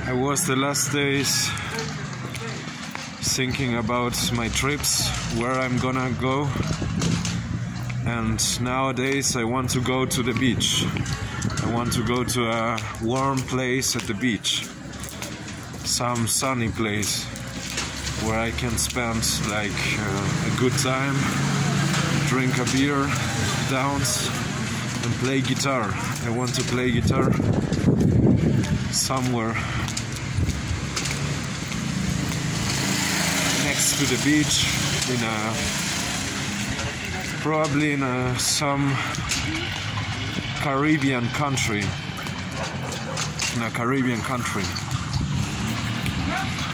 I was the last days thinking about my trips, where I'm gonna go, and nowadays I want to go to the beach. I want to go to a warm place at the beach, some sunny place where I can spend like a good time, drink a beer, dance and play guitar. I want to play guitar somewhere next to the beach, probably in some Caribbean country.